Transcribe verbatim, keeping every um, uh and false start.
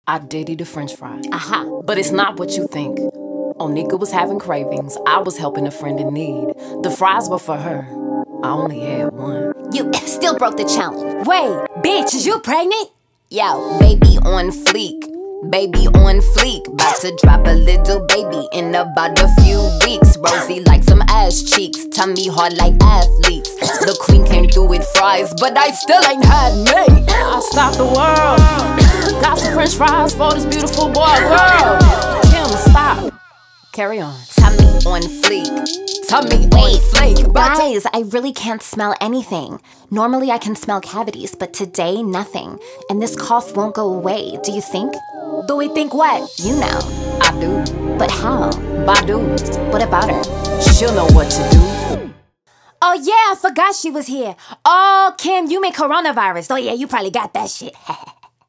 I did eat a french fry. Aha. But it's not what you think. Onika was having cravings. I was helping a friend in need. The fries were for her. I only had one. You still broke the challenge. Wait, bitch, is you pregnant? Yo, baby on fleek. Baby on fleek. About to drop a little baby in about a few weeks. Rosie like some ass cheeks. Tummy hard like athletes. The queen came through with fries, but I still ain't had me. I stopped the world. Got some french fries for this beautiful boy girl. Kim, stop. Carry on. Tummy on fleek. Tummy on flake. Guys, I really can't smell anything. Normally I can smell cavities, but today, nothing. And this cough won't go away, do you think? Do we think what? You know. I do. But how? Badu. What about her? She'll know what to do. Oh yeah, I forgot she was here. Oh, Kim, you make coronavirus. Oh yeah, you probably got that shit.